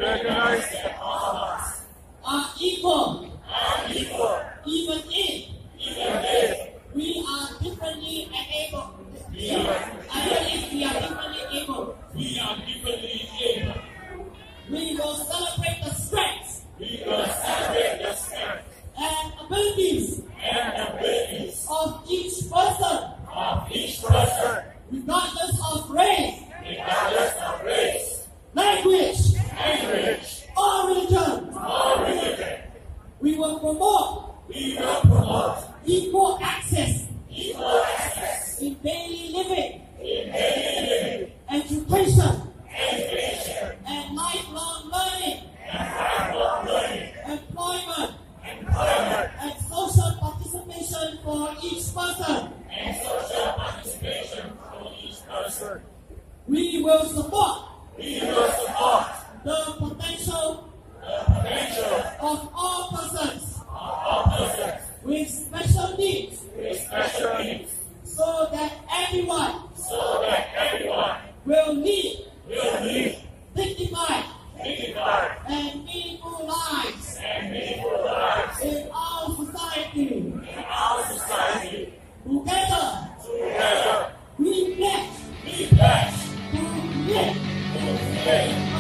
recognize that all of us are equal, even if we are differently able. Even if we are differently able. We will celebrate the strengths and abilities of each person, regardless of race, language, or religion. We will promote equal access in daily living, education, and lifelong learning, employment, and social participation for each person. We will support the potential of all persons with special needs, so that everyone will live dignified and meaningful lives in our society. Together, we pledge to live